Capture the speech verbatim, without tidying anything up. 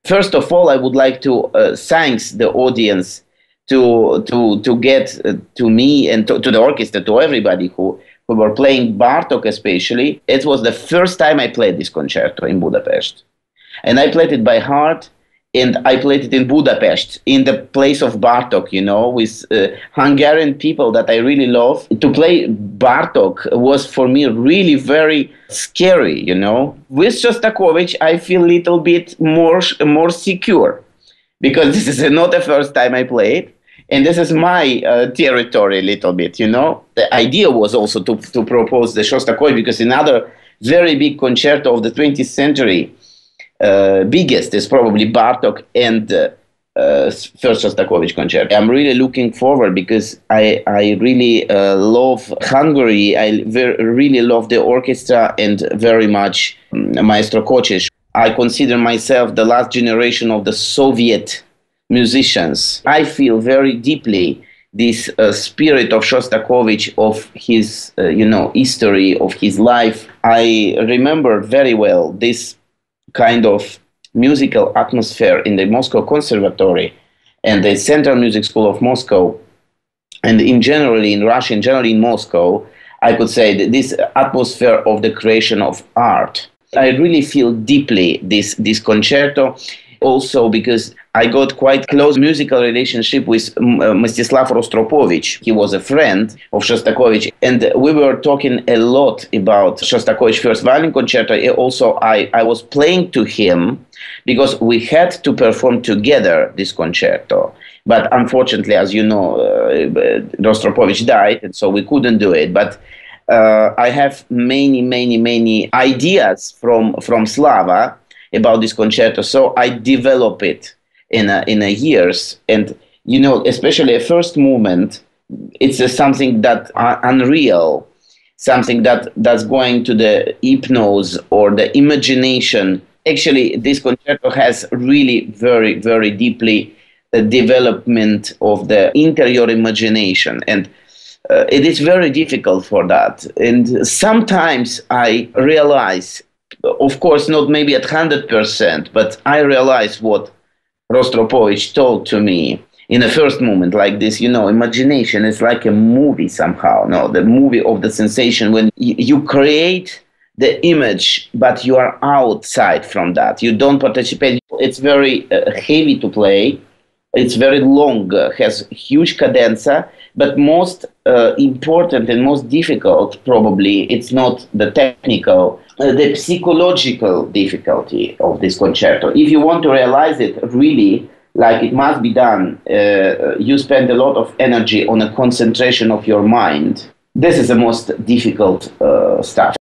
First of all, I would like to uh, thank the audience to to to get uh, to me and to, to the orchestra, to everybody who who were playing Bartok especially. It was the first time I played this concerto in Budapest, and I played it by heart. And I played it in Budapest, in the place of Bartok, you know, with uh, Hungarian people that I really love. To play Bartok was for me really very scary, you know. With Shostakovich, I feel a little bit more more secure, because this is not the first time I played, and this is my uh, territory a little bit, you know. The idea was also to, to propose the Shostakovich, because another very big concerto of the twentieth century, Uh, biggest is probably Bartok and uh, uh, first Shostakovich concerto. I'm really looking forward, because I I really uh, love Hungary. I ver- really love the orchestra and very much um, Maestro Kocsis. I consider myself the last generation of the Soviet musicians. I feel very deeply this uh, spirit of Shostakovich, of his uh, you know history, of his life. I remember very well this kind of musical atmosphere in the Moscow Conservatory and the Central Music School of Moscow, and in generally in Russia, and generally in Moscow, I could say that this atmosphere of the creation of art. I really feel deeply this, this concerto, also because I got quite close musical relationship with uh, Mstislav Rostropovich. He was a friend of Shostakovich, and we were talking a lot about Shostakovich First Violin Concerto. Also, I, I was playing to him, because we had to perform together this concerto. But unfortunately, as you know, uh, Rostropovich died, and so we couldn't do it. But uh, I have many, many, many ideas from, from Slava about this concerto, so I develop it in a, in a years. And you know, especially a first movement, it's a something that uh, unreal, something that that's going to the hypnose or the imagination. Actually, this concerto has really very, very deeply the development of the interior imagination, and uh, it is very difficult for that. And sometimes I realize, of course, not maybe at one hundred percent, but I realize what Rostropovich told to me in the first moment, like this, you know, imagination is like a movie somehow, no, the movie of the sensation, when y- you create the image, but you are outside from that. You don't participate. It's very uh, heavy to play. It's very long, uh, has huge cadenza, but most uh, important and most difficult, probably, it's not the technical, uh, the psychological difficulty of this concerto. If you want to realize it really, like it must be done, uh, you spend a lot of energy on a concentration of your mind. This is the most difficult uh, stuff.